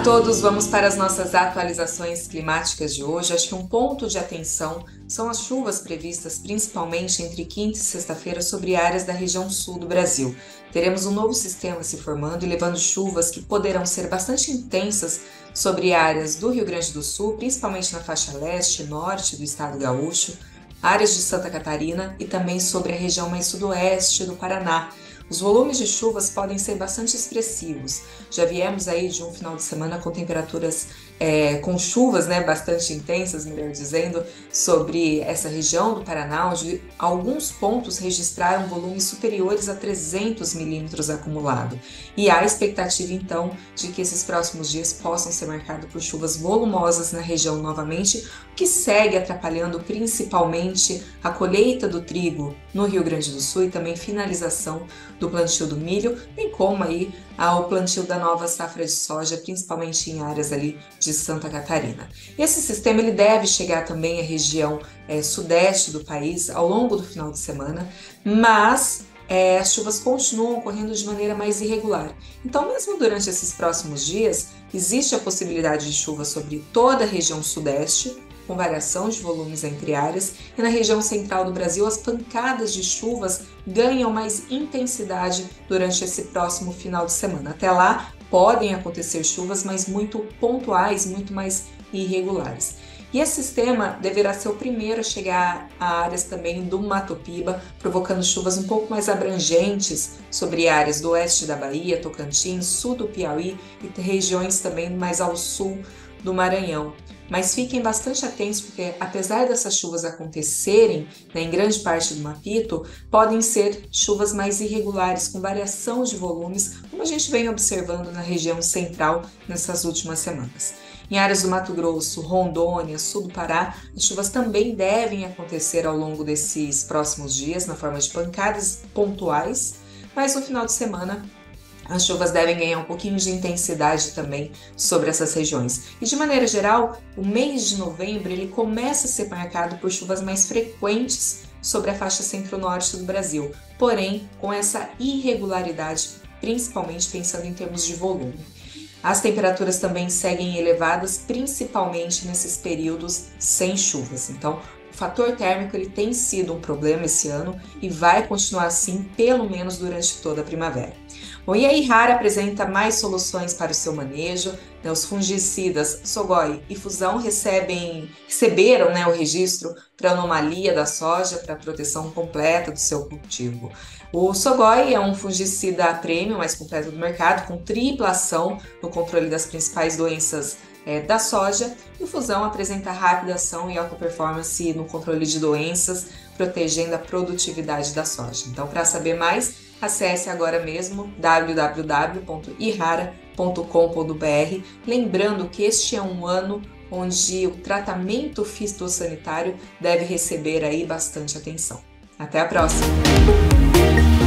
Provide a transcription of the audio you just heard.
todos, vamos para as nossas atualizações climáticas de hoje. Acho que um ponto de atenção são as chuvas previstas principalmente entre quinta e sexta-feira sobre áreas da região sul do Brasil. Teremos um novo sistema se formando e levando chuvas que poderão ser bastante intensas sobre áreas do Rio Grande do Sul, principalmente na faixa leste e norte do estado gaúcho, áreas de Santa Catarina e também sobre a região mais sudoeste do Paraná. Os volumes de chuvas podem ser bastante expressivos. Já viemos aí de um final de semana com temperaturas com chuvas bastante intensas, melhor dizendo, sobre essa região do Paraná, onde alguns pontos registraram volumes superiores a 300 milímetros acumulado. E há expectativa, então, de que esses próximos dias possam ser marcados por chuvas volumosas na região novamente, o que segue atrapalhando principalmente a colheita do trigo no Rio Grande do Sul e também finalização do plantio do milho, bem como aí ao plantio da nova safra de soja, principalmente em áreas ali de Santa Catarina. Esse sistema ele deve chegar também à região sudeste do país ao longo do final de semana, mas as chuvas continuam ocorrendo de maneira mais irregular. Então, mesmo durante esses próximos dias, existe a possibilidade de chuva sobre toda a região sudeste, com variação de volumes entre áreas, e na região central do Brasil as pancadas de chuvas ganham mais intensidade durante esse próximo final de semana. Até lá podem acontecer chuvas, mas muito pontuais, muito mais irregulares. E esse sistema deverá ser o primeiro a chegar a áreas também do Mato Piba, provocando chuvas um pouco mais abrangentes sobre áreas do oeste da Bahia, Tocantins, sul do Piauí e regiões também mais ao sul do Maranhão. Mas fiquem bastante atentos porque, apesar dessas chuvas acontecerem em grande parte do Mapito, podem ser chuvas mais irregulares, com variação de volumes, como a gente vem observando na região central nessas últimas semanas. Em áreas do Mato Grosso, Rondônia, sul do Pará, as chuvas também devem acontecer ao longo desses próximos dias, na forma de pancadas pontuais, mas no final de semana as chuvas devem ganhar um pouquinho de intensidade também sobre essas regiões. E de maneira geral, o mês de novembro ele começa a ser marcado por chuvas mais frequentes sobre a faixa centro-norte do Brasil, porém com essa irregularidade, principalmente pensando em termos de volume. As temperaturas também seguem elevadas, principalmente nesses períodos sem chuvas. Então, o fator térmico ele tem sido um problema esse ano e vai continuar assim pelo menos durante toda a primavera. Bom, e a Yara apresenta mais soluções para o seu manejo. Os fungicidas Sogoi e Fusão receberam o registro para anomalia da soja para a proteção completa do seu cultivo. O Sogoi é um fungicida premium mais completo do mercado, com tripla ação no controle das principais doenças da soja, e o Fusão apresenta rápida ação e alta performance no controle de doenças, protegendo a produtividade da soja. Então, para saber mais, acesse agora mesmo www.ihara.com.br, lembrando que este é um ano onde o tratamento fitossanitário deve receber aí bastante atenção. Até a próxima!